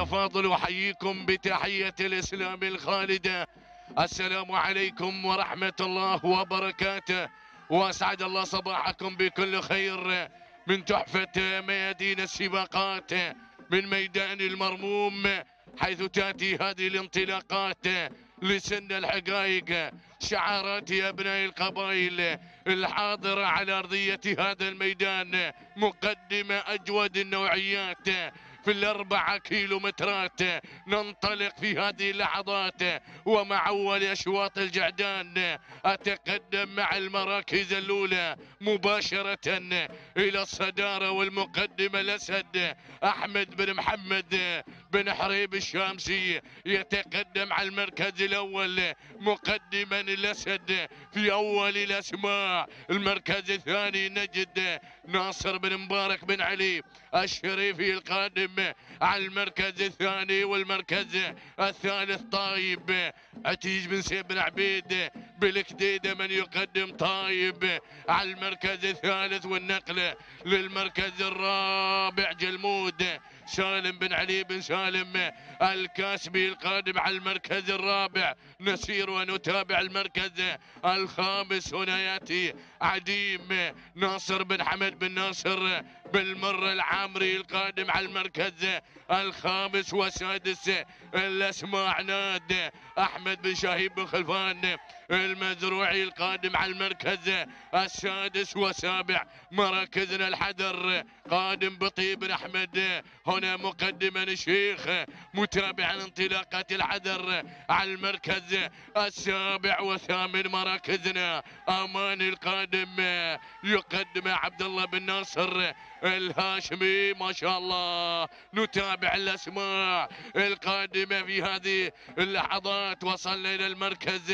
الأفاضل أحييكم بتحية الإسلام الخالدة. السلام عليكم ورحمة الله وبركاته، وأسعد الله صباحكم بكل خير من تحفة ميادين السباقات، من ميدان المرموم، حيث تأتي هذه الانطلاقات لسن الحقائق. شعارات أبناء القبائل الحاضرة على أرضية هذا الميدان، مقدمة أجود النوعيات في ال4 كيلومترات. ننطلق في هذه اللحظات ومع أول أشواط الجعدان. أتقدم مع المراكز الأولى مباشرة إلى الصدارة والمقدمة الأسد أحمد بن محمد بن حريب الشامسي، يتقدم على المركز الأول مقدما الأسد في أول الأسماء. المركز الثاني نجد ناصر بن مبارك بن علي الشريفي القادم على المركز الثاني، والمركز الثالث طايب عتيج بن سيف بن عبيد بالكديدة من يقدم طايب على المركز الثالث. والنقلة للمركز الرابع جلمود سالم بن علي بن سالم الكاسبي القادم على المركز الرابع. نسير ونتابع المركز الخامس. هنا ياتي عديم ناصر بن حمد بن ناصر بالمرة العامري القادم على المركز الخامس والسادس. الاسماء عناد احمد بن شهيب بن خلفان المزروعي القادم على المركز السادس والسابع. مراكزنا الحذر قادم بطيب بن احمد، هنا مقدما الشيخ متابعا انطلاقات الحذر على المركز السابع والثامن. مراكزنا امان القادم يقدم عبد الله بن ناصر الهاشمي، ما شاء الله. نتابع الاسماء القادمه في هذه اللحظات. وصلنا الى المركز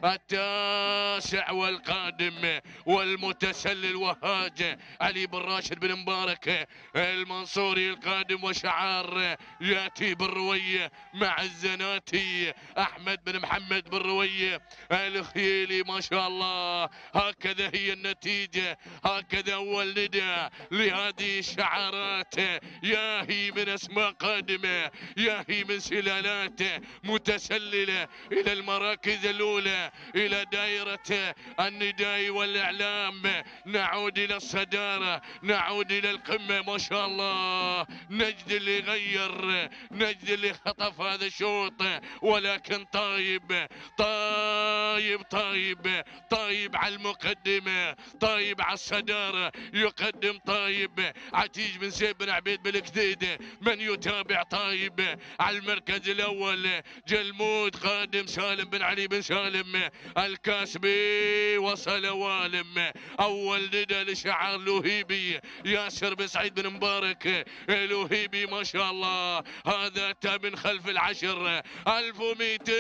التاسع والقادم والمتسلل وهاج علي بن راشد بن مبارك المنصوري القادم، وشعار ياتي بالرويه مع الزناتي احمد بن محمد بن رويه الخيلي، ما شاء الله. هكذا هي النتيجه، هكذا اول ندى لهذه الشعارات. ياهي من اسماء قادمه، ياهي من سلالات متسلله الى المراكز الاولى، الى دائره النداء والاعلام. نعود الى الصداره، نعود الى القمه، ما شاء الله. نجد اللي غير، نجد اللي خطف هذا الشوط، ولكن طايب طايب طايب طايب على المقدمه، طايب على الصداره. يقدم طايب عتيج بن سيف بن عبيد بالكديد، من يتابع طايب على المركز الاول. جلمود قادم سالم بن علي بن سالم الكاسبي، وصل والم. اول ندى لشعار لوهيبي ياسر بن سعيد بن مبارك لوهيبي، ما شاء الله. هذا اتى من خلف العشر. 1200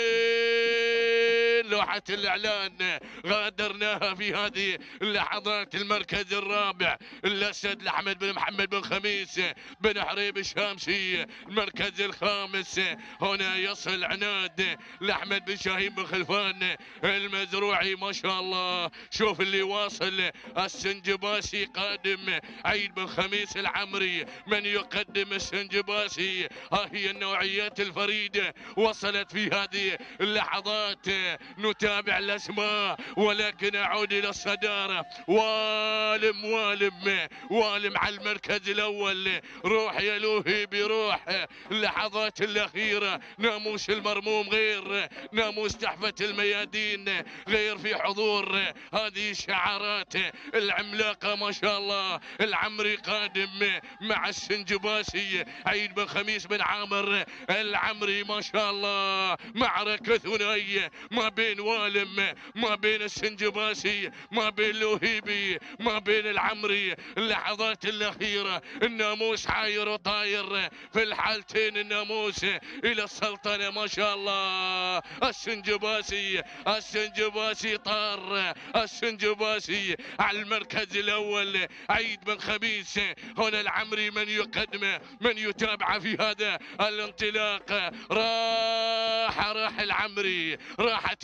لوحة الاعلان غادرناها في هذه اللحظات. المركز الرابع الاسد لاحمد بن محمد بن خميس بن حريب الشامسي. المركز الخامس هنا يصل عناد لاحمد بن شاهين بن خلفان المزروعي، ما شاء الله. شوف اللي واصل السنجباسي قادم عيد بن خميس العمري، من يقدم السنجباسي. ها هي النوعيات الفريدة وصلت في هذه اللحظات. نتابع الاسماء، ولكن اعود الى الصدارة. والم والم والم على المركز الاول. روح يا لوهيبي روح. اللحظات الاخيرة ناموس المرموم غير، ناموس تحفة الميادين غير في حضور هذه الشعارات العملاقة، ما شاء الله. العمري قادم مع السنجباسي عيد بن خميس بن عامر العمري، ما شاء الله. معركة ثنائية ما بين والم، ما بين السنجباسي، ما بين لوهيبي، ما بين العمري. اللحظات الأخيرة الناموس حاير وطاير في الحالتين. الناموس إلى السلطنة، ما شاء الله. السنجباسي، السنجباسي طار، السنجباسي على المركز الأول. عيد بن خميس. هنا العمري من يقدمه، من يتابع في هذا الانطلاق. راح العمري، راحت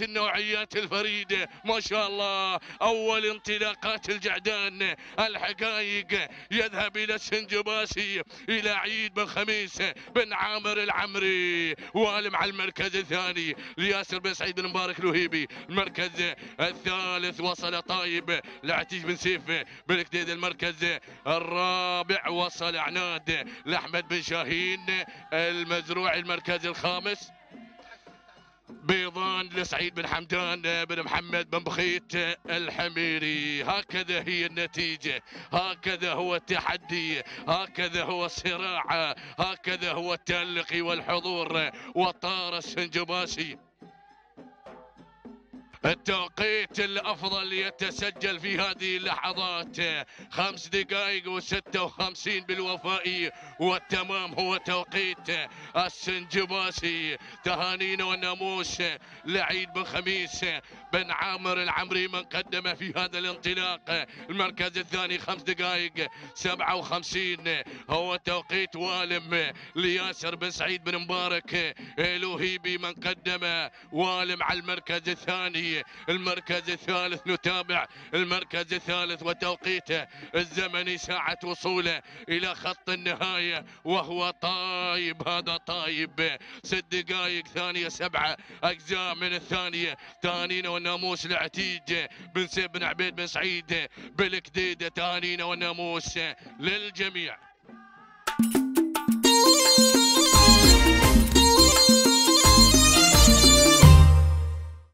النوعيات الفريدة ما شاء الله. أول انطلاقات الجعدان الحقايق يذهب إلى السنجباسي إلى عيد بن خميس بن عامر العمري، والم على المركز الثاني لياسر بن سعيد بن مبارك الوهيبي. المركز الثالث وصل طايب لعتيج بن سيف بالكديد. المركز الرابع وصل عناد لأحمد بن شاهين المزروعي. المركز الخامس بيضان لسعيد بن حمدان بن محمد بن بخيت الحميري. هكذا هي النتيجة، هكذا هو التحدي، هكذا هو الصراع، هكذا هو التألق والحضور. وطار السنجباسي التوقيت الأفضل يتسجل في هذه اللحظات 5 دقائق و56 بالوفاء والتمام. هو توقيت السنجباسي. تهانينا والناموس لعيد بن خميس بن عامر العمري من قدم في هذا الانطلاق. المركز الثاني 5 دقائق 57 هو توقيت والم لياسر بن سعيد بن مبارك الوهيبي من قدم والم على المركز الثاني. المركز الثالث نتابع المركز الثالث وتوقيته الزمني ساعة وصوله إلى خط النهاية وهو طايب. هذا طايب 6 دقائق ثانية 7 أجزاء من الثانية. تهانينا والناموس لعتيج بن سيف بن عبيد بن سعيد بالكديدة. تهانينا والناموس للجميع.